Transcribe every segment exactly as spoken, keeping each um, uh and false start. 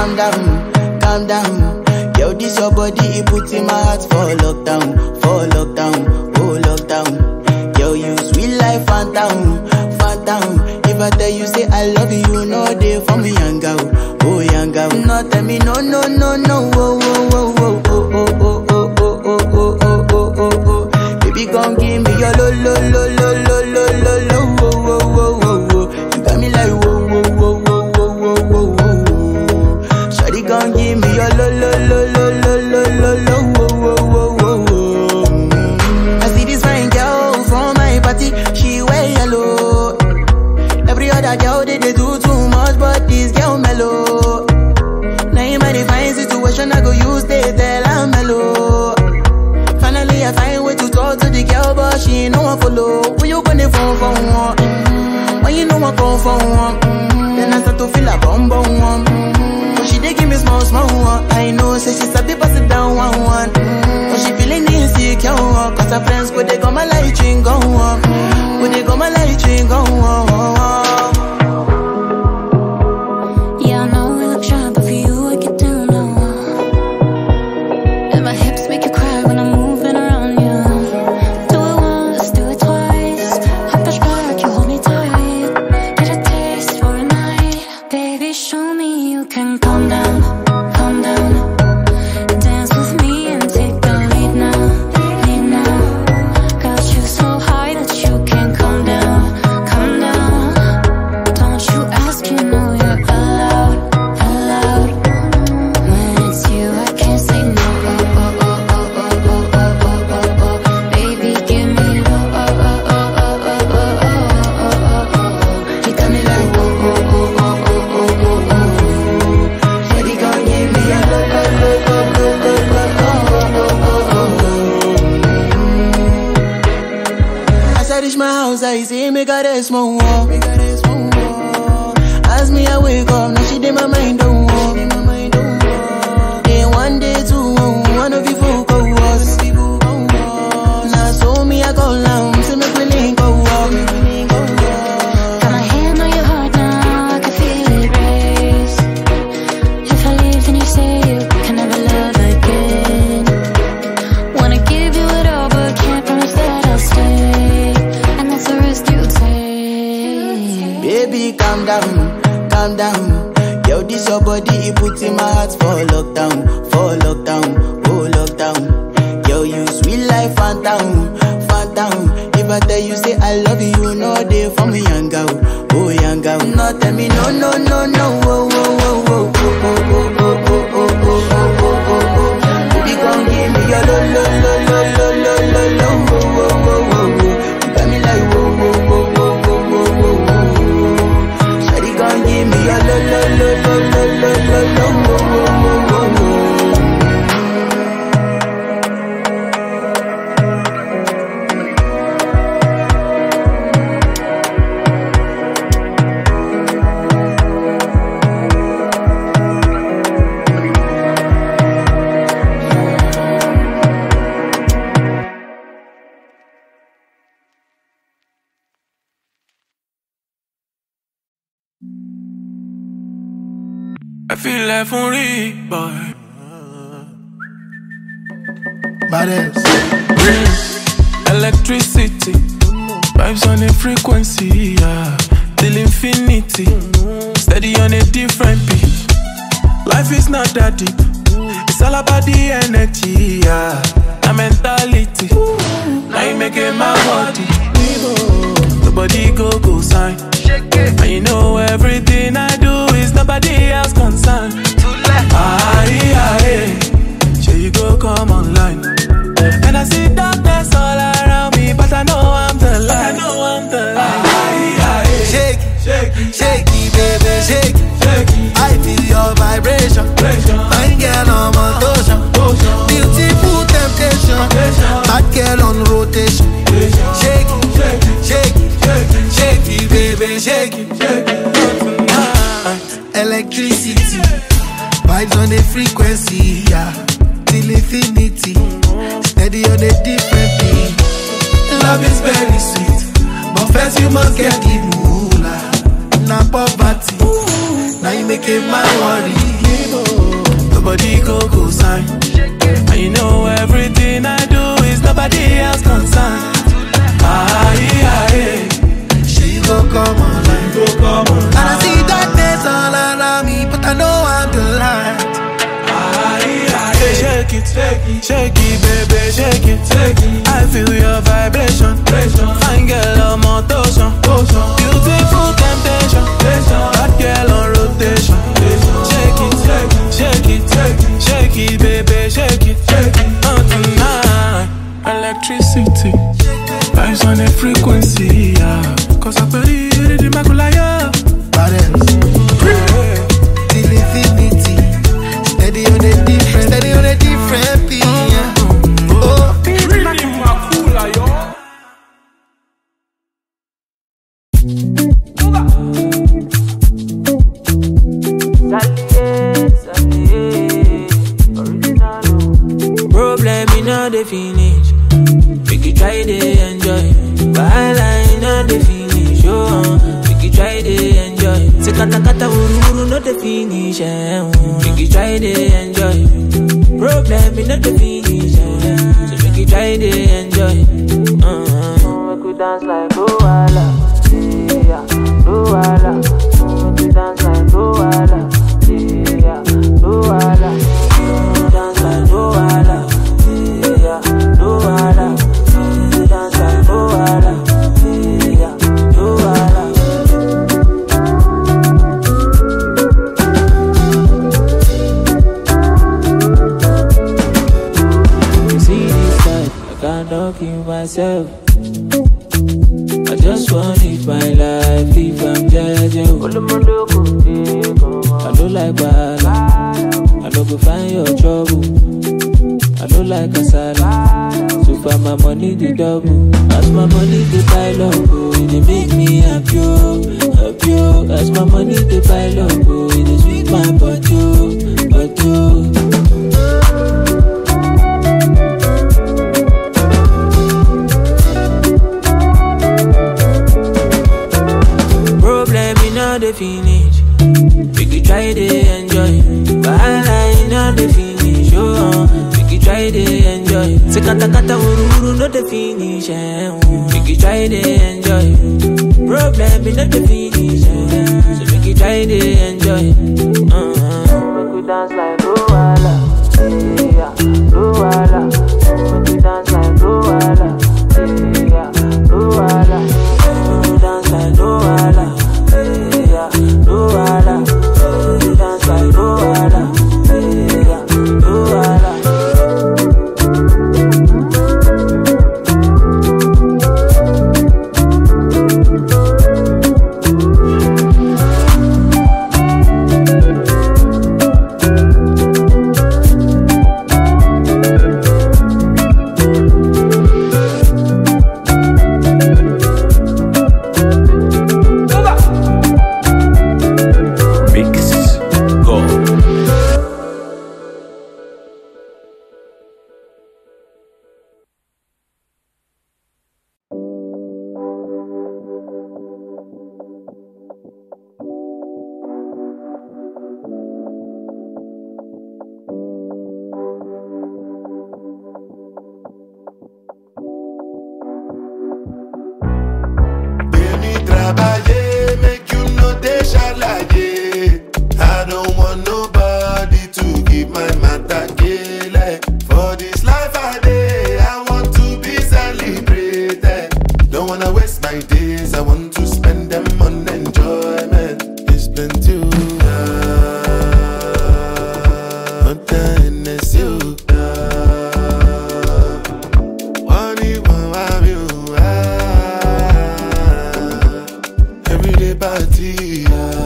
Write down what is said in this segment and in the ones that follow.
calm down, calm down. Yo, this your body, it puts in my heart for lockdown, for lockdown, oh lockdown. Yo, you sweet life, Fanta, Fanta. If I tell you say I love you, no day for me, yanga, oh yanga. No tell me no, no, no, no, oh, oh, oh, oh, oh, oh, oh, oh, oh, oh, oh, oh, oh, oh. Baby, gon' give me your lo, lo, lo, lo, lo, lo, lo, lo, oh, oh, oh, oh, oh. You got me like whoa, whoa, whoa, whoa, whoa, whoa, whoa, whoa. Shawty gon' give me your lo, lo, lo, lo, lo, lo, lo, lo, oh, oh, oh, oh, oh. I see this fine girl from my party, she wear yellow. Every other girl they, they do too much, but this girl mellow. Now in my divine situation, I go use they tell I'm mellow. Finally I find way to talk to the girl, but she ain't no one follow. When you gonna phone for one? Mm-hmm. When you know I come for one? Mm-hmm. Then I start to feel a bum bum one. Mm-hmm. But she dey give me small small one. I know say she sabi pass it down one one. Mm-hmm. But she feeling insecure, cause her friends go they go my light ring go on. Go they go my light ring go on. Yeah, I know we look shy, but for you I get down low. And my hips make you cry when I'm moving around you. Do it once, do it twice. I push back, you hold me tight. Get a taste for a night. Baby, show me you can calm down, calm down. Dance with me and take the lead now, lead now. Got you so high that you can't calm down, calm down. Don't you ask, you know you're allowed, allowed. When it's you, I can't say no. Oh, oh, oh, oh, oh, oh, oh, oh, oh, oh. Baby, give me low. Oh, oh, oh, oh, oh, oh, oh, oh, oh. You got me like oh, oh, oh, oh, oh, oh, oh, oh. Baby, gon' give me a low, low, low, low, low, low, low, oh, oh, oh, oh. As I reach my house, I see me got a small wall. As me I wake up, now she did my mind don't walk. Day one, day two, one of you folk go was. Now so me I go down, so make me link go walk. Got my hand on your heart now, I can feel it race. If I leave, then you say you can never love again. Wanna give you it all, but can't promise that I'll stay. And that's the risk you take. Baby, calm down, calm down. Yo, this your body, it puts in my heart for lockdown, for lockdown, oh lockdown. Yo, you sweet life, Fanta, Fanta. If I tell you say I love you, no day for me, yanga, oh yanga. No tell me no, no, no, no, oh, oh, oh, oh, oh, oh, oh, oh, oh, oh, oh, oh, oh, oh. Baby, gon' give me your lo, lo, lo, lo, lo, lo, lo, lo, oh, oh, oh, oh, oh. You got me like whoa, whoa, whoa, whoa, whoa, whoa, whoa, whoa. Shawty gon' give me your lo, lo, lo, lo, lo, lo, lo, lo, oh, oh, oh, oh, oh. I feel like for it, boy. Vibez. Electricity, vibes on a frequency, yeah. Till infinity, steady on a different pitch. Life is not that deep, it's all about the energy, yeah. The mentality, now you making my body. The body go go sign. And you know everything I do is nobody else concerned. Ah, yeah, yeah. Sure you go come online. And I see darkness all around me, but I know I'm the light. I know I'm the light. Ah, yeah, yeah. Shake, shake, shake it, baby, shake it. I feel your vibration. Fine girl on motion. Beautiful temptation. Bad girl on rotation. Shake it, shake it, shake it, baby, shake it. Electricity, vibes on a frequency, yeah. Till infinity, steady on a different beat. Love is very sweet, but first you must get the moolah. Now poverty, now you make it my worry. Nobody go go sign. And you know everything I do is nobody else concerned. Ah, yeah, yeah. She go come online, go come online. And I see darkness all around me, but I know I'm the light. Ah, yeah, yeah. Shake it, shake it, shake it, baby, shake it, shake it. I feel your vibration, fine girl on motion, beautiful temptation, hot girl on rotation. Shake it, shake it, shake it, shake it, baby, shake it, shake it. Oh, tonight, electricity, vibes on a frequency, yeah. Cause I believe in the Makulaya. Till infinity, steady on a different, steady on a different beat. Problem in all the finish. Make you try to enjoy. While I know the finish, oh, make you try to enjoy. Say kata kata uru uru not the finish, eh. Make you try to enjoy. Problem in all the finish, eh. So make you try to enjoy. Uh-huh. Make you dance like Luala, yeah, Luala. Make you dance like Luala, yeah, Luala. Dance like Luala, yeah, Luala. Dance like Luala, yeah, Luala. You see this life, I cannot kill myself. I just want to live my life, if I'm judging. I don't like bad, I don't go find your trouble. I don't like kasala, so far my money the double. As my money the pile up, oh, it dey make me happy, oh, happy, oh. As my money the pile up, oh, it dey sweet my body, oh, body, oh. Problem in all the finish. Make you try to enjoy. While I know the finish, oh, make you try to enjoy. Say kata kata uru uru not the finish, eh. Make you try to enjoy. Problem in all the finish, eh. So make you try to enjoy. Uh-huh. Make you dance like Luala, yeah, Luala. Make you dance like Luala, yeah, Luala. Make you dance like Luala, yeah, Luala. Dance like Luala, yeah, Luala. Make you know they shall like it. I don't want nobody to give my matter kill. For this life I day, I want to be celebrated. Don't wanna waste my days, I want to spend them on enjoyment. It's been too long, and it's you. Party,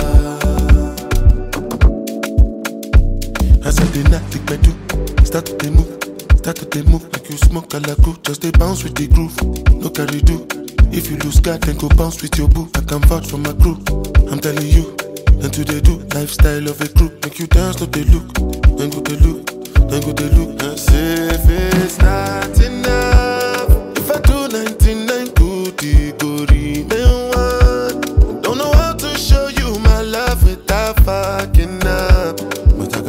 as I did not think I do. Start to move, start to move like you smoke a la crew. Just they bounce with the groove, no carry do. If you lose God, then go bounce with your boo. I can vouch for my crew, I'm telling you. And to they do, lifestyle of a crew. Make you dance, no they look, then go they look, then go they look. And say if it's not enough, if I do ninety-nine good, it go remain one. Don't know how to show you my love without fucking up, but I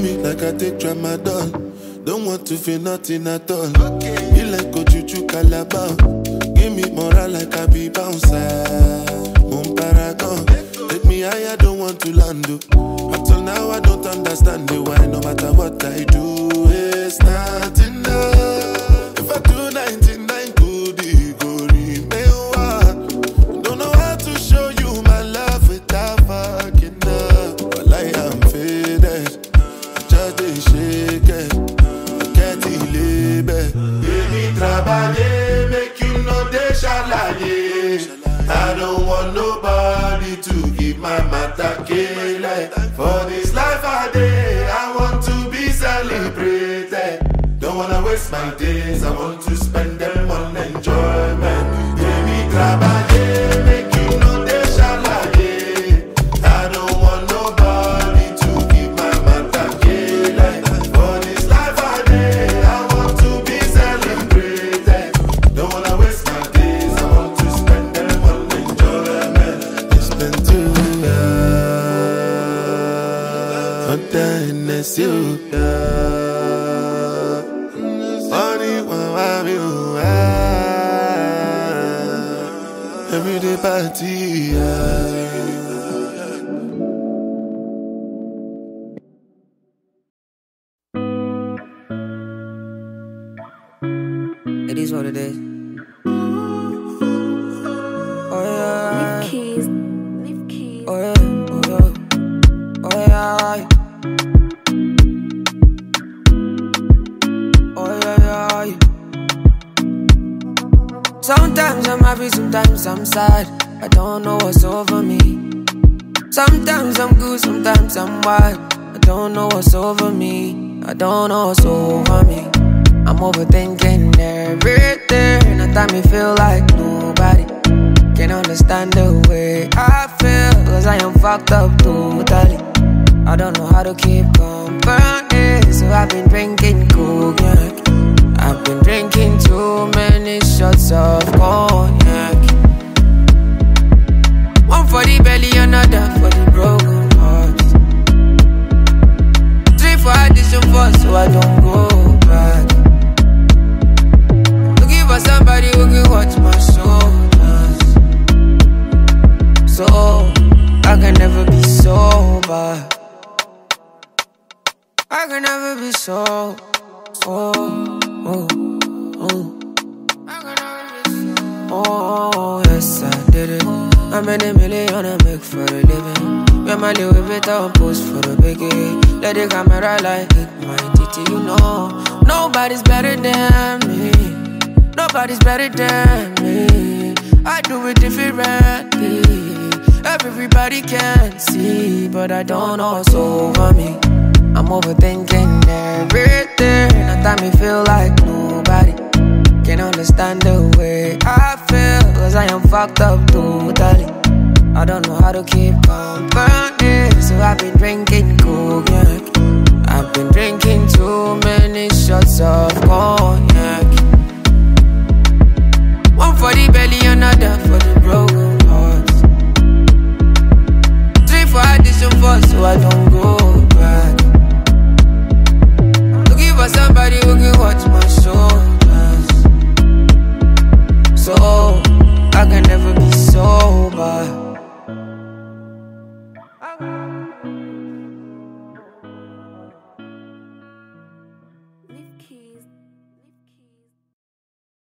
me like I take tramadol. Don't want to feel nothing at all. You like go chuchu calabar. Give me moral like I be bouncer. Mon paragon. Take me higher, don't want to land. Up till now I don't understand the why. No matter what I do, it's not enough. If I do ninety-nine good, it go remain one. Don't know how to show you my love without fucking up. But like I'm faded, I just dey shake it. I can't believe it. Baby, trabalhei, make you know they shalaye. I don't want nobody to give my matter kele. For this life I day, I want to be celebrated. Don't wanna waste my days, I want to spend them on enjoyment. Baby, trabalhei, make you know they shalaye. I don't want nobody to give my matter kele. For this life I day, I want to be celebrated. Don't wanna waste my days, I want to spend them on enjoyment. It's been two years, but then it's you. Everyday party, yeah. It is what it is. Oh yeah. Leave keys. Leave keys. Oh yeah. Oh yeah. Oh yeah. Oh yeah. Yeah. Sometimes I'm happy, sometimes I'm sad. I don't know what's over me. Sometimes I'm good, sometimes I'm wild. I don't know what's over me. I don't know what's over me. I'm overthinking everything. At time me feel like nobody can understand the way I feel, cause I am fucked up totally. I don't know how to keep company, so I've been drinking cognac. I've been drinking too many shots of cognac. One for the belly, another for the broken heart. Three for addition four, so I don't go back. Looking for somebody who can watch my shoulders, so I can never be sober. I can never be so, so. Oh, oh. Oh, yes, I did it. I made a million I make for a living. When my Louis Vuitton post for the biggie. Let the camera like hit my titty, you know. Nobody's better than me. Nobody's better than me. I do it differently. Everybody can see, but I don't know what's over me. I'm overthinking everything. At time me feel like nobody can understand the way I feel, cause I am fucked up totally. I don't know how to keep company, so I've been drinking cognac. I've been drinking too many shots of